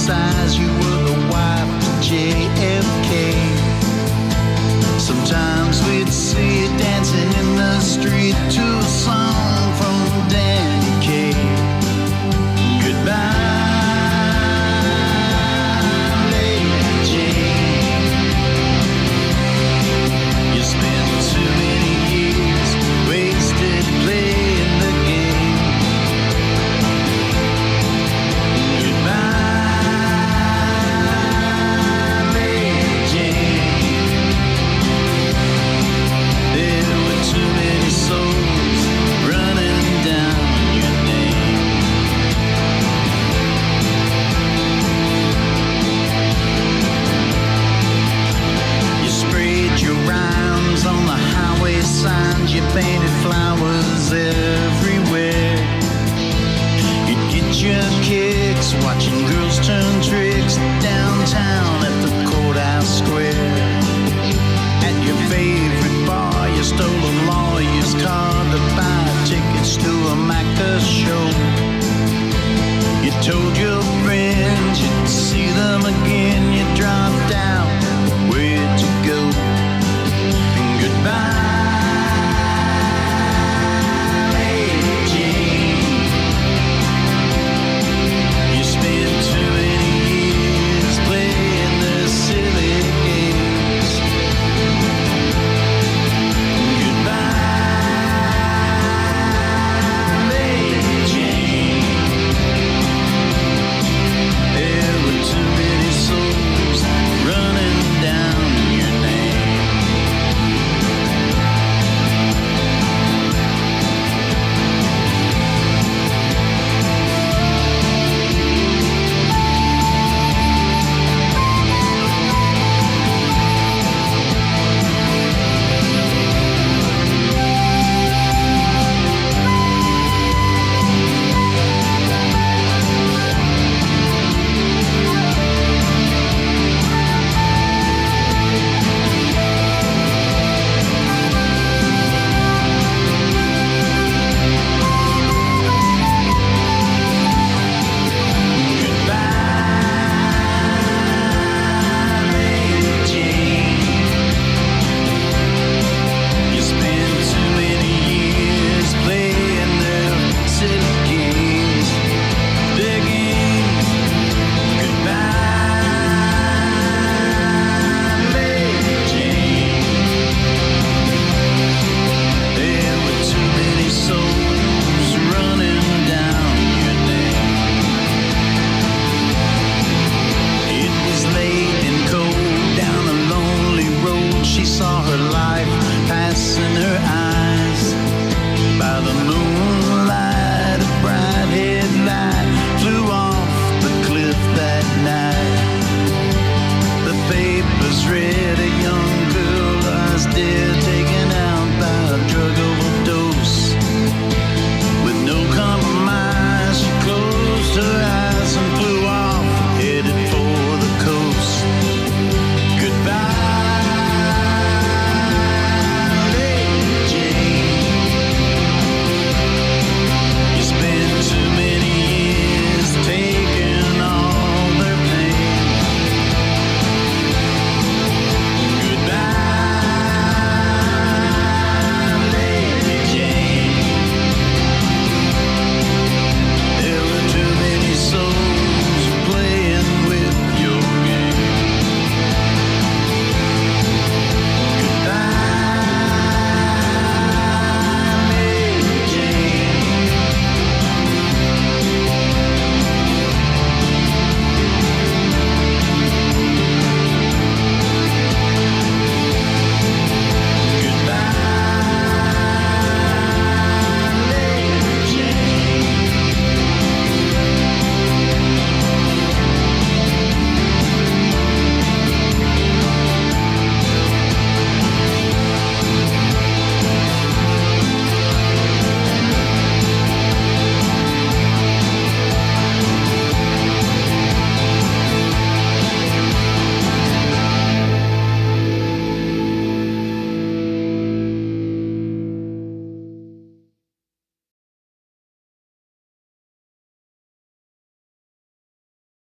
publicize you were the wife to JFK. Sometimes we'd see you dancing in the street to a song from Danny Kaye. Goodbye, too many years wasted playing the game. Goodbye, Lady Jane. There were too many souls running down your name. You sprayed your rhymes on the highway signs, you painted flowers everywhere. You'd get your kicks watching girls turn tricks downtown at the courthouse square. At your favorite bar, you stole a lawyer's car to buy tickets to a Macca show. You told your friends you'd see them again, you dropped out. Where'd you go? Goodbye.